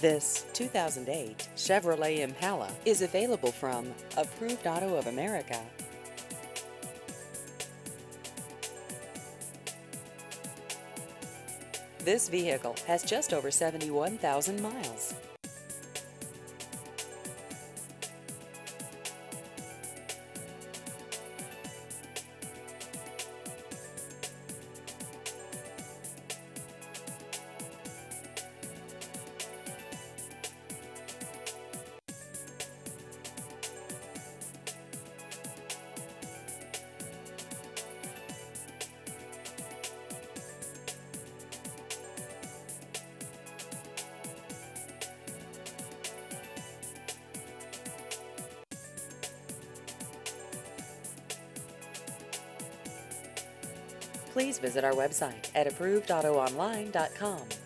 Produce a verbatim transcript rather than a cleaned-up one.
This two thousand eight Chevrolet Impala is available from Approved Auto of America. This vehicle has just over seventy-one thousand miles. Please visit our website at approved auto online dot com.